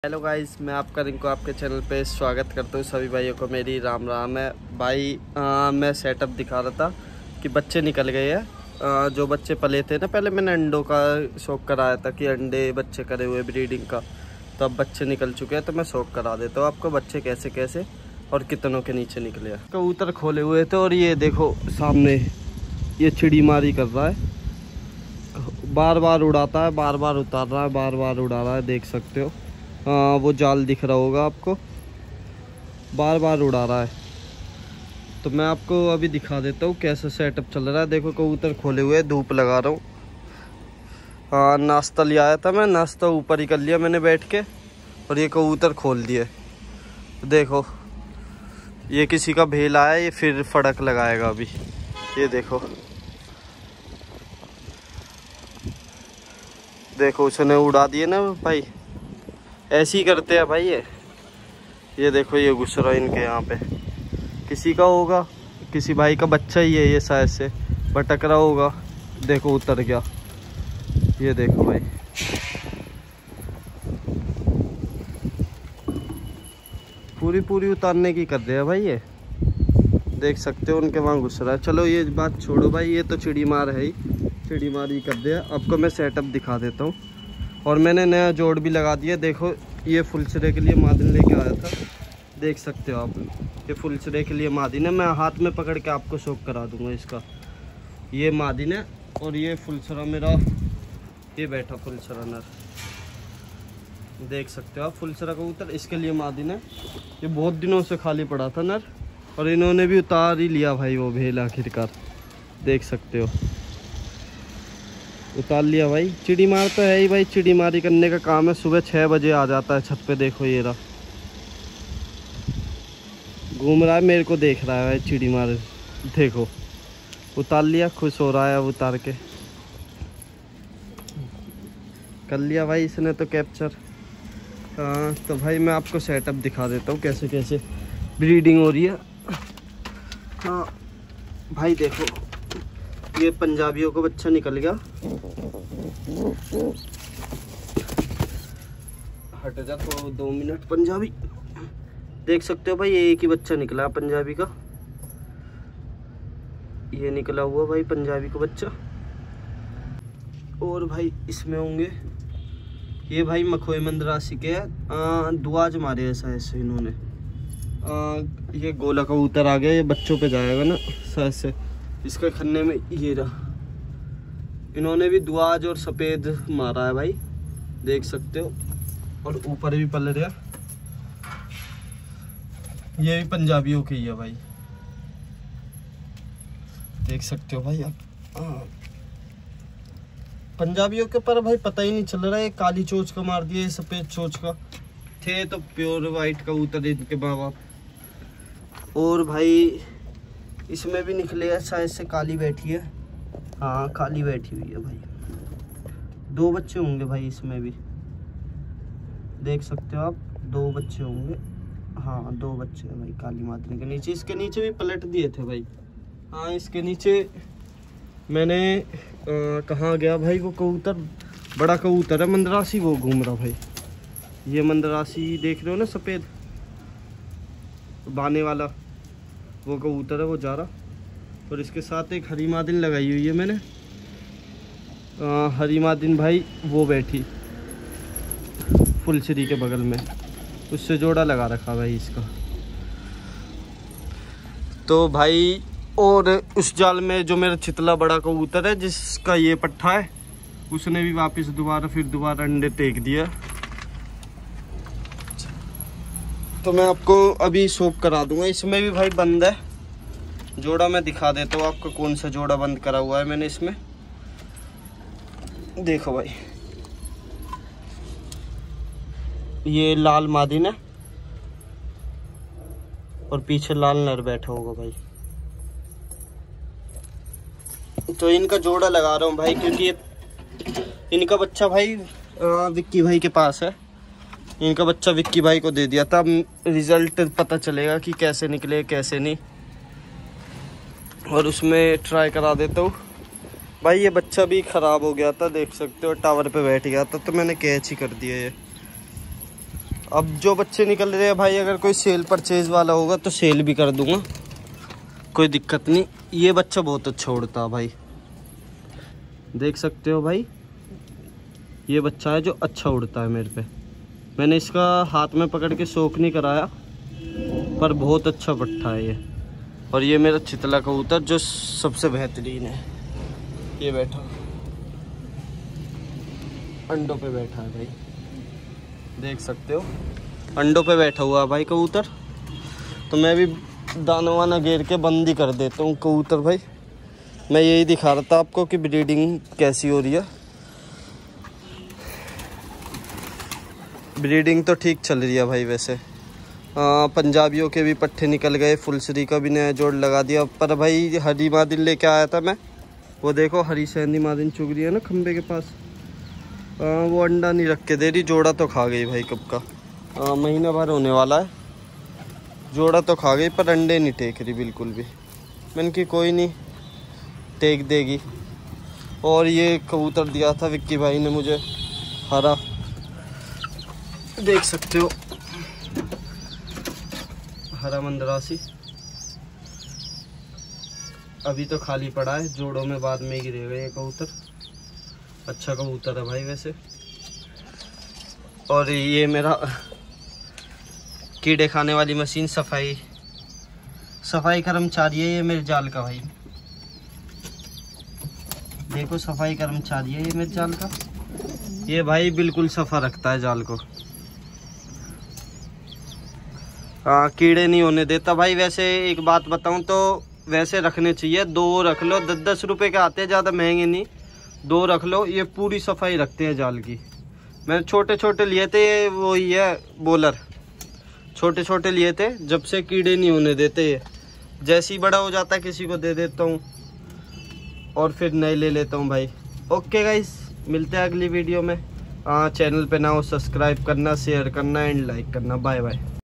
Hello guys, मैं आपका रिंकू आपके चैनल पे स्वागत करता हूँ। सभी भाइयों को मेरी राम राम है। भाई मैं सेटअप दिखा रहा था कि बच्चे निकल गए हैं। जो बच्चे पले थे ना, पहले मैंने अंडों का शौक कराया था कि अंडे बच्चे करे हुए ब्रीडिंग का, तो अब बच्चे निकल चुके हैं। तो मैं शौक करा देता हूँ आपको बच्चे कैसे कैसे और कितनों के नीचे निकले हैं। कबूतर खोले हुए थे और ये देखो सामने ये चिड़ी मारी कर रहा है, बार बार उड़ाता है, बार बार उतार रहा है, बार बार उड़ा रहा है, देख सकते हो। वो जाल दिख रहा होगा आपको, बार बार उड़ा रहा है। तो मैं आपको अभी दिखा देता हूँ कैसा सेटअप चल रहा है। देखो कबूतर खोले हुए, धूप लगा रहा हूँ। नाश्ता ले आया था मैं, नाश्ता ऊपर ही कर लिया मैंने बैठ के, और ये कबूतर खोल दिए। देखो ये किसी का भेल आया, ये फिर फड़क लगाएगा अभी। ये देखो देखो उसने उड़ा दिए ना भाई, ऐसे ही करते हैं भाई। ये देखो ये घुस रहा है इनके यहाँ पे, किसी का होगा, किसी भाई का बच्चा ही है ये, शायद से भटक रहा होगा। देखो उतर गया, ये देखो भाई। पूरी उतारने की कर रहे हैं भाई, ये देख सकते हो उनके वहाँ घुस रहा है। चलो ये बात छोड़ो भाई, ये तो चिड़ी मार है ही, चिड़ी मार ही कर दिया। आपको मैं सेटअप दिखा देता हूँ। और मैंने नया जोड़ भी लगा दिया। देखो ये फुल सिरे के लिए मादिन लेके आया था, देख सकते हो आप। ये फुल सिरे के लिए मादिन है, मैं हाथ में पकड़ के आपको शौक करा दूंगा इसका। ये मादिन है और ये फुल सिरा मेरा, ये बैठा फुल सिरा नर, देख सकते हो आप। फुल सिरा कबूतर इसके लिए मादिन है। ये बहुत दिनों से खाली पड़ा था नर, और इन्होंने भी उतार ही लिया भाई वो भेल आखिरकार, देख सकते हो उतार लिया भाई। चिड़ी मार तो है ही भाई, चिड़ी मारी करने का काम है। सुबह 6 बजे आ जाता है छत पे। देखो ये रहा, घूम रहा है, मेरे को देख रहा है भाई चिड़ी मार। देखो उतार लिया, खुश हो रहा है अब उतार के। कर लिया भाई इसने तो कैप्चर। हाँ तो भाई मैं आपको सेटअप दिखा देता हूँ कैसे कैसे ब्रीडिंग हो रही है। हाँ भाई देखो, ये पंजाबियों का बच्चा निकल गया। हट जा तो 2 मिनट पंजाबी। देख सकते हो भाई, ये एक ही बच्चा निकला पंजाबी का, ये निकला हुआ भाई पंजाबी का बच्चा। और भाई इसमें होंगे ये भाई मखोए मंदरासी के दुआज मारे ऐसा ऐसे इन्होंने। ये गोला कबूतर आ गया, ये बच्चों पे जाएगा ना शायद से, इसके खन्ने में ये रहा। इन्होंने भी दुआज और सफ़ेद मारा है भाई, देख सकते हो। और ऊपर भी पल रहा, ये भी पंजाबियों के ही है भाई, देख सकते हो भाई आप। पंजाबियों के पर भाई पता ही नहीं चल रहा है, काली चोच का मार दिया, सफ़ेद चोच का। थे तो प्योर वाइट कबूतर इनके माँ बाप। और भाई इसमें भी निकले हैं शायद से, काली बैठी है। हाँ काली बैठी हुई है भाई। 2 बच्चे होंगे भाई इसमें भी, देख सकते हो आप, 2 बच्चे होंगे। हाँ 2 बच्चे हैं भाई काली मादरी के नीचे। इसके नीचे भी पलट दिए थे भाई। हाँ इसके नीचे मैंने कहाँ गया भाई वो कबूतर, बड़ा कबूतर है मंदरासी, वो घूम रहा भाई। ये मंदरासी देख रहे हो ना, सफ़ेद बाने वाला, वो कबूतर है, वो जा रहा। और इसके साथ एक हरी मादिन लगाई हुई है मैंने। हरी मादिन भाई वो बैठी फुलसरी के बगल में, उससे जोड़ा लगा रखा भाई इसका। तो भाई और उस जाल में जो मेरा चितला बड़ा कबूतर है जिसका ये पट्ठा है, उसने भी वापस दोबारा अंडे टेक दिया। तो मैं आपको अभी शौक करा दूंगा। इसमें भी भाई बंद है जोड़ा, मैं दिखा देता हूँ आपको कौन सा जोड़ा बंद करा हुआ है मैंने इसमें। देखो भाई ये लाल मादिन है और पीछे लाल नर बैठा होगा भाई। तो इनका जोड़ा लगा रहा हूँ भाई, क्योंकि ये इनका बच्चा भाई विक्की भाई के पास है। इनका बच्चा विक्की भाई को दे दिया था। अब रिजल्ट पता चलेगा कि कैसे निकले कैसे नहीं, और उसमें ट्राई करा देता हूँ भाई। ये बच्चा भी ख़राब हो गया था, देख सकते हो, टावर पे बैठ गया था, तो मैंने कैच ही कर दिया ये। अब जो बच्चे निकल रहे हैं भाई, अगर कोई सेल परचेज वाला होगा तो सेल भी कर दूंगा, कोई दिक्कत नहीं। ये बच्चा बहुत अच्छा उड़ता है भाई, देख सकते हो भाई। ये बच्चा है जो अच्छा उड़ता है मेरे पे। मैंने इसका हाथ में पकड़ के शौक नहीं कराया, पर बहुत अच्छा पट्ठा है ये। और ये मेरा चितला कबूतर जो सबसे बेहतरीन है, ये बैठा अंडों पे बैठा है भाई, देख सकते हो अंडों पे बैठा हुआ है भाई कबूतर। तो मैं भी दाना वाना घेर के बंद ही कर देता हूँ कबूतर भाई। मैं यही दिखा रहा था आपको कि ब्रीडिंग कैसी हो रही है। ब्रीडिंग तो ठीक चल रही है भाई वैसे। पंजाबियों के भी पट्टे निकल गए, फुलसरी का भी नया जोड़ लगा दिया। पर भाई हरी मादिन लेके आया था मैं, वो देखो हरी सहनी मादिन चुग रही है ना खंबे के पास। वो अंडा नहीं रख के दे रही, जोड़ा तो खा गई भाई कब का। महीना भर होने वाला है, जोड़ा तो खा गई पर अंडे नहीं टेक रही बिल्कुल भी। मैंने कि कोई नहीं, टेक देगी। और ये कबूतर दिया था विक्की भाई ने मुझे, हरा, देख सकते हो हरा मंदरासी। अभी तो खाली पड़ा है, जोड़ों में बाद में गिरेगा ये कबूतर। अच्छा कबूतर है भाई वैसे। और ये मेरा कीड़े खाने वाली मशीन, सफाई कर्मचारी है ये मेरे जाल का भाई। देखो सफाई कर्मचारी है ये मेरे जाल का। ये भाई बिल्कुल सफा रखता है जाल को, कीड़े नहीं होने देता भाई। वैसे एक बात बताऊं तो वैसे रखने चाहिए, 2 रख लो, 10-10 रुपए के आते हैं, ज़्यादा महंगे नहीं। 2 रख लो, ये पूरी सफाई रखते हैं जाल की। मैंने छोटे छोटे लिए थे, वो ही है बॉलर, छोटे छोटे लिए थे, जब से कीड़े नहीं होने देते ये। जैसे ही बड़ा हो जाता है किसी को दे देता हूँ और फिर नए ले लेता हूँ भाई। ओके गाइस, मिलते हैं अगली वीडियो में। चैनल पे ना हो सब्सक्राइब करना, शेयर करना एंड लाइक करना। Bye bye.